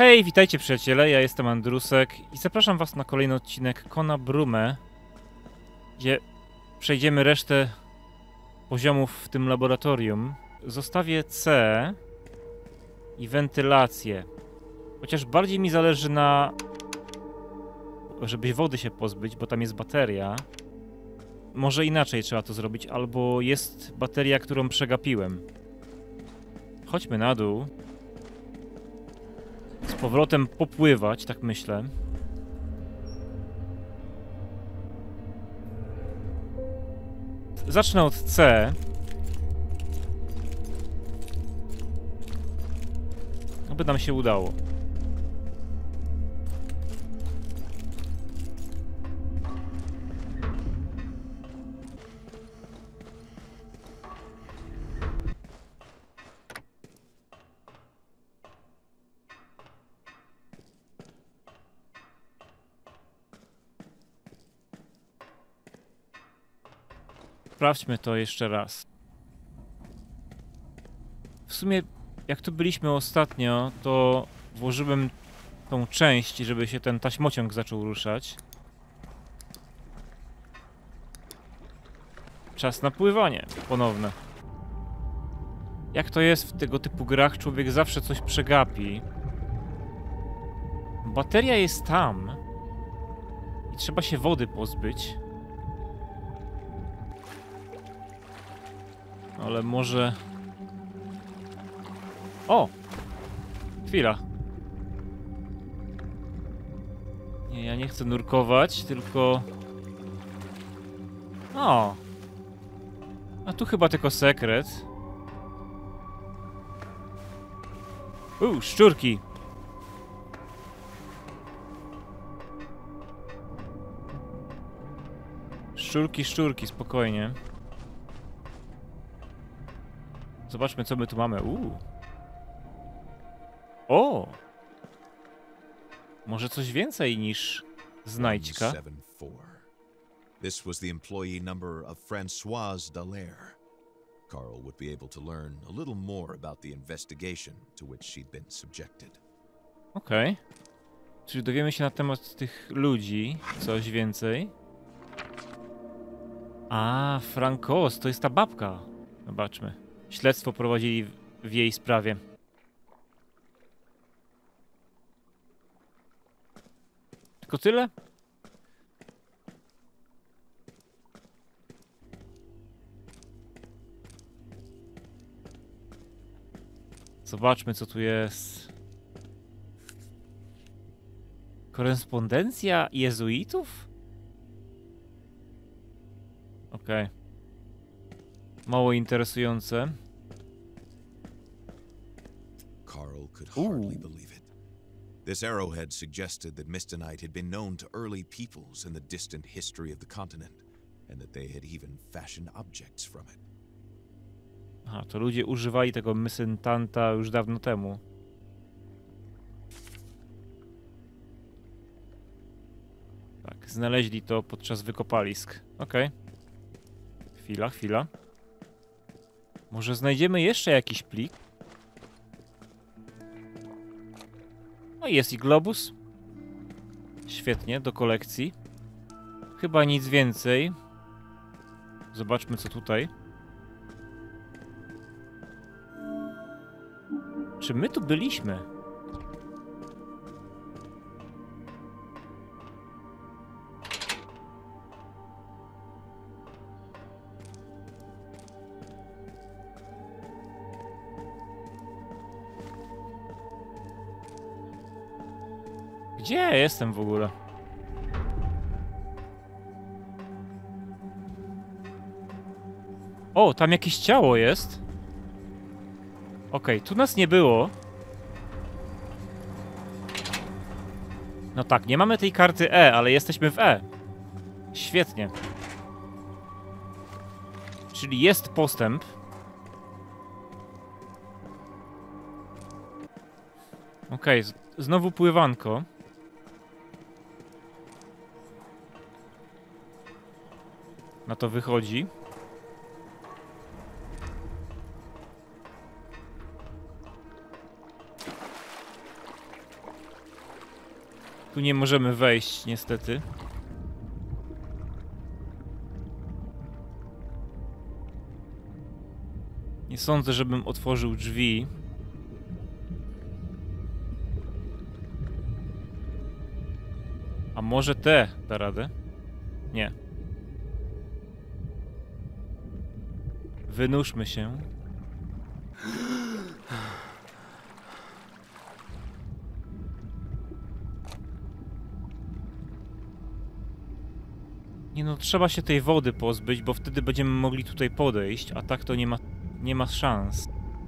Hej, witajcie przyjaciele, ja jestem Andrusek i zapraszam was na kolejny odcinek Kona Brume, gdzie przejdziemy resztę poziomów w tym laboratorium. Zostawię C i wentylację, chociaż bardziej mi zależy na... żeby wody się pozbyć, bo tam jest bateria. Może inaczej trzeba to zrobić, albo jest bateria, którą przegapiłem. Chodźmy na dół. Z powrotem popływać, tak myślę. Zacznę od C. Oby nam się udało. Sprawdźmy to jeszcze raz. W sumie, jak tu byliśmy ostatnio, to włożyłem tą część, żeby się ten taśmociąg zaczął ruszać. Czas na pływanie ponowne. Jak to jest w tego typu grach, człowiek zawsze coś przegapi. Bateria jest tam. I trzeba się wody pozbyć. Ale może... O! Chwila. Nie, ja nie chcę nurkować, tylko... O! A tu chyba tylko sekret. Szczurki! Szczurki, spokojnie. Zobaczmy, co my tu mamy. O! Może coś więcej niż znajdźka. This was the employee number of Françoise Dallaire. Carl would be able to learn a little more about the investigation to which she'd been subjected. Okej. Czyli dowiemy się na temat tych ludzi coś więcej. A, Francos, to jest ta babka. Zobaczmy. Śledztwo prowadzili w jej sprawie. Tylko tyle? Zobaczmy, co tu jest. Korespondencja jezuitów? Okej. Mało interesujące. Carl could hardly believe it. This arrowhead suggested that Mistonite had been known to early peoples in the distant history of the continent, and that they had even fashioned objects from it. Aha, to ludzie używali tego Mysentanta już dawno temu. Tak, znaleźli to podczas wykopalisk. Okej. Chwila. Może znajdziemy jeszcze jakiś plik? No i jest i globus. Świetnie, do kolekcji. Chyba nic więcej. Zobaczmy, co tutaj. Czy my tu byliśmy? Gdzie ja jestem w ogóle? O, tam jakieś ciało jest. Okej, tu nas nie było. No tak, nie mamy tej karty E, ale jesteśmy w E. Świetnie. Czyli jest postęp. Okej, znowu pływanko. Na to wychodzi. Tu nie możemy wejść, niestety. Nie sądzę, żebym otworzył drzwi. A może te da radę? Nie. Wynurzmy się. Nie no, trzeba się tej wody pozbyć, bo wtedy będziemy mogli tutaj podejść, a tak to nie ma szans.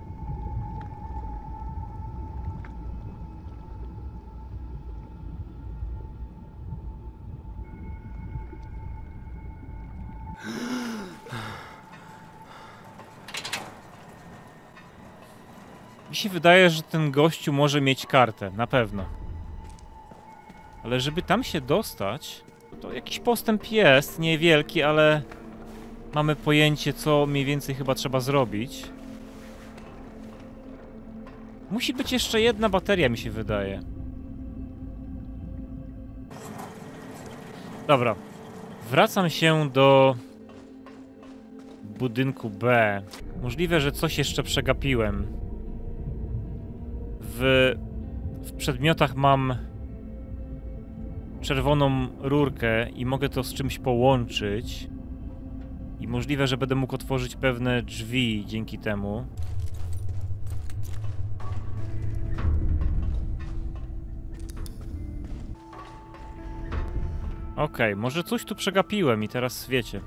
Mi się wydaje, że ten gościu może mieć kartę, na pewno. Ale żeby tam się dostać, to jakiś postęp jest, niewielki, ale mamy pojęcie, co mniej więcej chyba trzeba zrobić. Musi być jeszcze jedna bateria, mi się wydaje. Dobra. Wracam się do budynku B. Możliwe, że coś jeszcze przegapiłem. W przedmiotach mam czerwoną rurkę i mogę to z czymś połączyć. I możliwe, że będę mógł otworzyć pewne drzwi dzięki temu. Okej, może coś tu przegapiłem i teraz wiecie.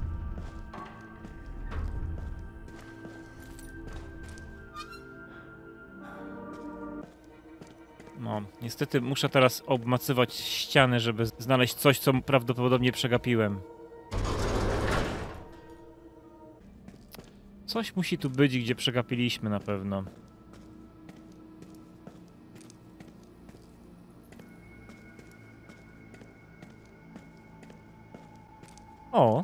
No, niestety muszę teraz obmacywać ściany, żeby znaleźć coś, co prawdopodobnie przegapiłem. Coś musi tu być, gdzie przegapiliśmy na pewno. O!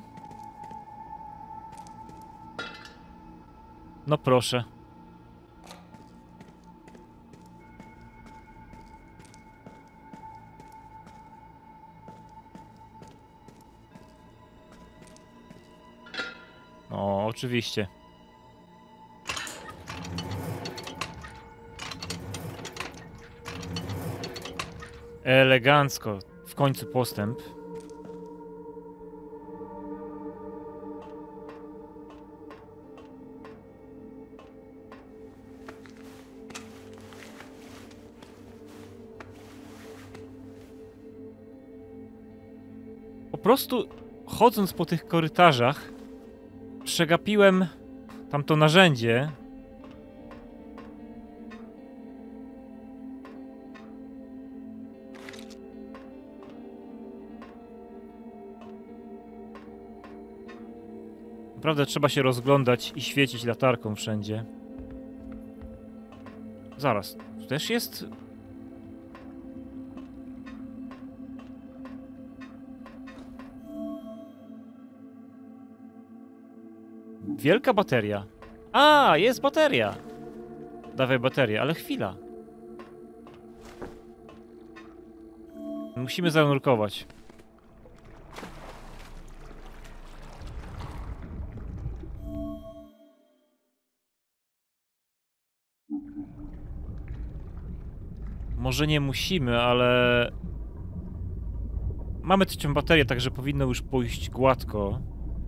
No proszę. O, oczywiście. Elegancko. W końcu postęp. Po prostu chodząc po tych korytarzach przegapiłem tamto narzędzie. Naprawdę trzeba się rozglądać i świecić latarką wszędzie. Zaraz, tu też jest... Wielka bateria. A, jest bateria. Dawaj baterię, ale chwila. Musimy zanurkować. Może nie musimy, ale... Mamy trzecią baterię, także powinno już pójść gładko.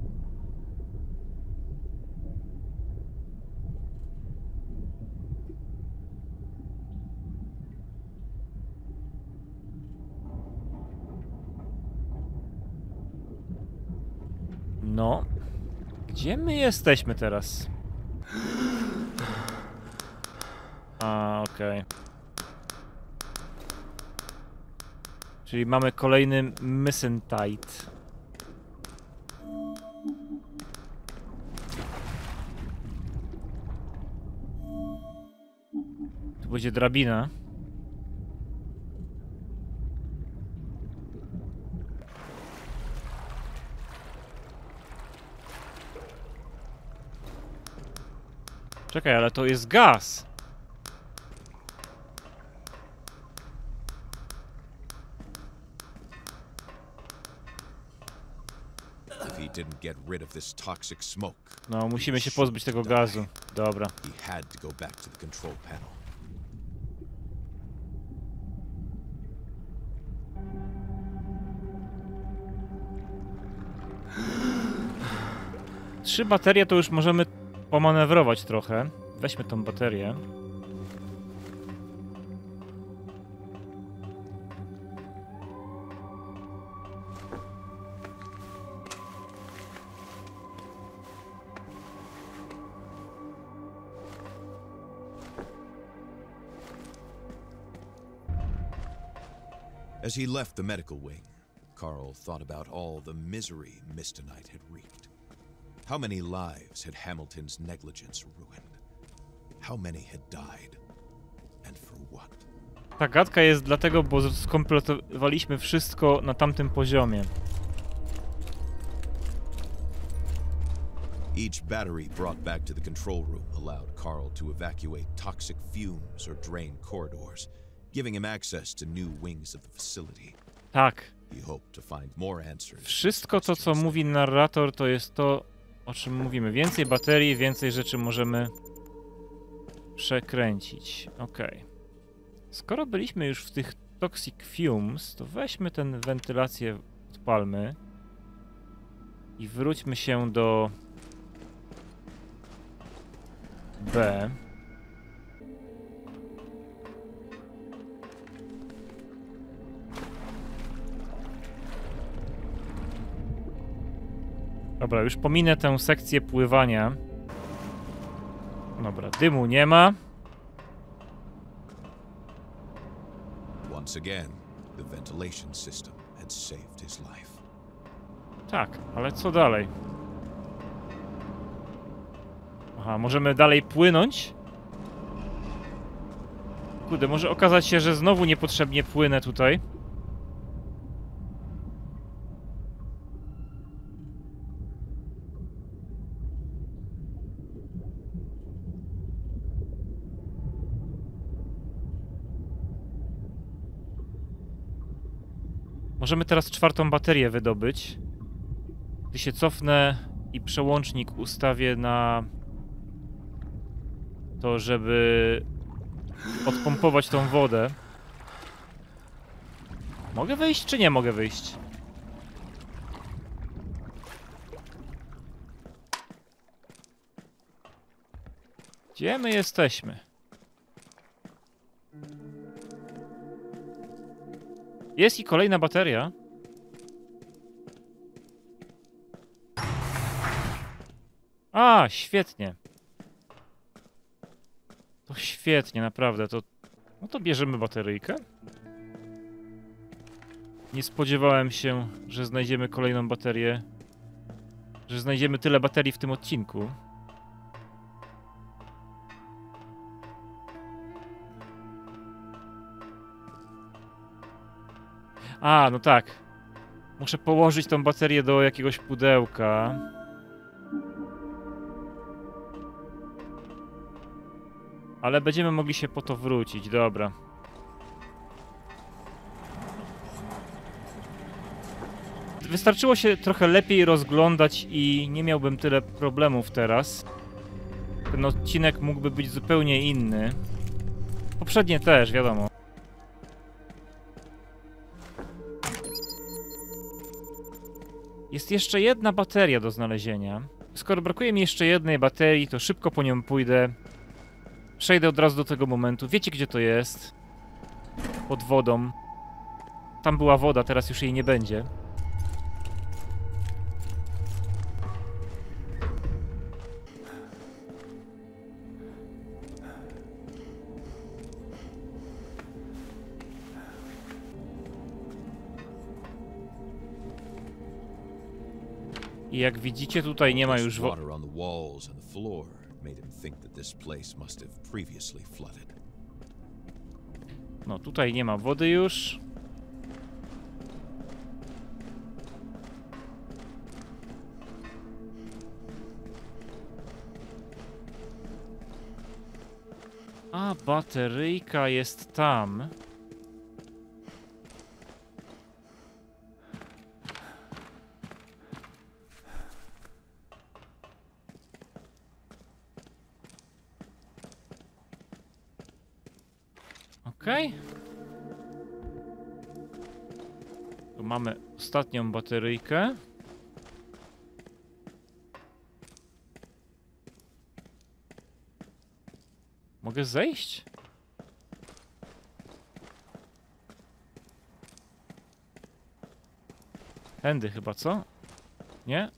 No. Gdzie my jesteśmy teraz? A, okej. Czyli mamy kolejny Missentite. Tu będzie drabina. Czekaj, ale to jest gaz. he didn't get rid of this toxic smoke, No, musimy się pozbyć tego gazu. Dobra. he had to go back to the control panel. Trzy baterie to już możemy pomanewrować trochę. Weźmy tą baterię. As he left the medical wing, Carl thought about all the misery Mr. Knight had wreaked. How many lives had Hamilton's negligence ruined? How many had died? And for what? Ta gadka jest dlatego, bo skompletowaliśmy wszystko na tamtym poziomie. Each battery brought back to the control room allowed Carl to evacuate toxic fumes or drain corridors, giving him access to new wings of the facility. Tak. He hoped to find more answers. Wszystko to, co mówi narrator, to jest to, o czym mówimy. Więcej baterii, więcej rzeczy możemy przekręcić. Okej. Skoro byliśmy już w tych toxic fumes, to weźmy tę wentylację, odpalmy i wróćmy się do B. Dobra, już pominę tę sekcję pływania. Dobra, dymu nie ma. Once again, the ventilation system had saved his life. Tak, ale co dalej? Aha, możemy dalej płynąć? Kurde, może okazać się, że znowu niepotrzebnie płynę tutaj. Możemy teraz czwartą baterię wydobyć. Gdy się cofnę i przełącznik ustawię na to, żeby odpompować tą wodę. Mogę wyjść, czy nie mogę wyjść? Gdzie my jesteśmy? Jest i kolejna bateria. A, świetnie. To świetnie, naprawdę. To... No to bierzemy bateryjkę. Nie spodziewałem się, że znajdziemy kolejną baterię. Że znajdziemy tyle baterii w tym odcinku. A, no tak. Muszę położyć tą baterię do jakiegoś pudełka. Ale będziemy mogli się po to wrócić, dobra. Wystarczyło się trochę lepiej rozglądać i nie miałbym tyle problemów teraz. Ten odcinek mógłby być zupełnie inny. Poprzednie też, wiadomo. Jest jeszcze jedna bateria do znalezienia. Skoro brakuje mi jeszcze jednej baterii, to szybko po nią pójdę. Przejdę od razu do tego momentu. Wiecie, gdzie to jest? Pod wodą. Tam była woda, teraz już jej nie będzie. I jak widzicie, tutaj nie ma już wody. No, tutaj nie ma wody już. A bateryjka jest tam. Okej. Tu mamy ostatnią bateryjkę. Mogę zejść? Tędy chyba, co? Nie?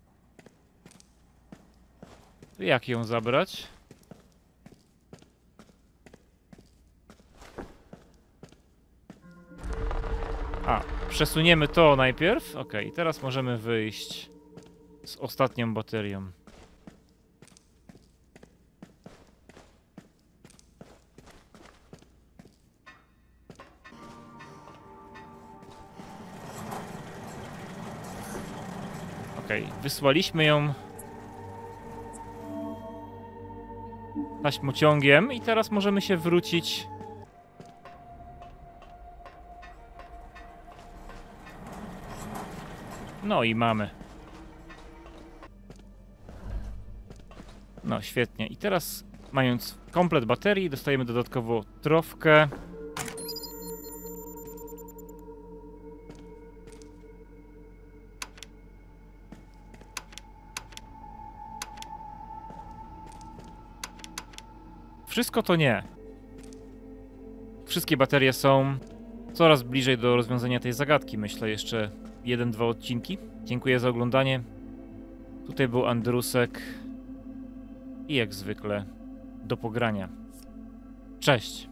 To jak ją zabrać? A, przesuniemy to najpierw. Okej, teraz możemy wyjść z ostatnią baterią. Okej, wysłaliśmy ją taśmociągiem i teraz możemy się wrócić. No i mamy. No świetnie. I teraz, mając komplet baterii, dostajemy dodatkowo trofkę. Wszystko to nie. Wszystkie baterie są coraz bliżej do rozwiązania tej zagadki. Myślę jeszcze 1-2 odcinki. Dziękuję za oglądanie. Tutaj był Andrusek. I jak zwykle do pogrania. Cześć!